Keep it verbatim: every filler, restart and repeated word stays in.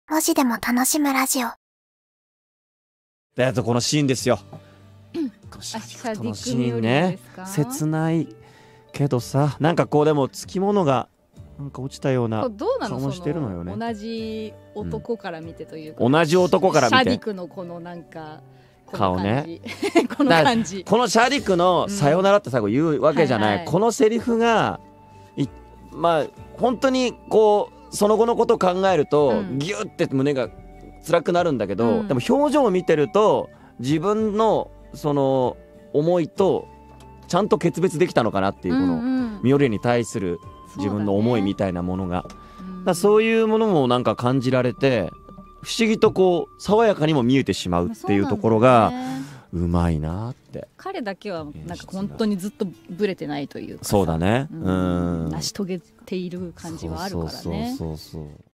文字でも楽しむラジオ。 で、あとこのシーンですよ。 あシャシャディクディクとのシーンミオリオねですか。 切ないけどさ、なんかこうでもつきものがなんか落ちたようなこれどうなの顔もしてるのよねその同じ男から見てというか、 同じ男から見てシャディクのこのなんかこの顔ね感じこの感じ。 このシャディクの「さよなら」って最後言うわけじゃない、 はいはいこのセリフがいまあ本当にこうその後のことを考えると、 うんギュッて胸が辛くなるんだけど、 うんでも表情を見てると自分のその思いとちゃんと決別できたのかなっていう、こののミオリエに対する自分の思いみたいなものが、だからそういいうものもなんか感じられて、不思議とこう爽やかにも見えてしまうっていうところがうまいなって。 彼だけはなんか本当にずっとブレてないというかさ、 そうだね、 ううんん成し遂げている感じはあるからね。 そうそうそうそう。